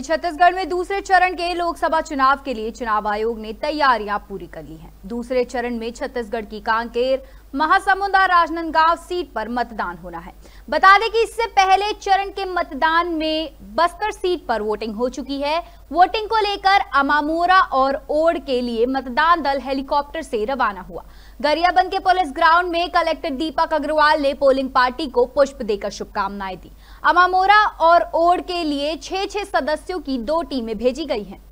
छत्तीसगढ़ में दूसरे चरण के लोकसभा चुनाव के लिए चुनाव आयोग ने तैयारियां पूरी कर ली हैं। दूसरे चरण में छत्तीसगढ़ की कांकेर, महासमुंद और राजनांदगांव सीट पर मतदान होना है। बता दें कि इससे पहले चरण के मतदान में बस्तर सीट पर वोटिंग हो चुकी है। वोटिंग को लेकर अमामोरा और ओड के लिए मतदान दल हेलीकॉप्टर से रवाना हुआ। गरियाबंद के पुलिस ग्राउंड में कलेक्टर दीपक अग्रवाल ने पोलिंग पार्टी को पुष्प देकर शुभकामनाएं दी। अमामोरा और ओड के लिए 6 सदस्यों की 2 टीमें भेजी गई हैं।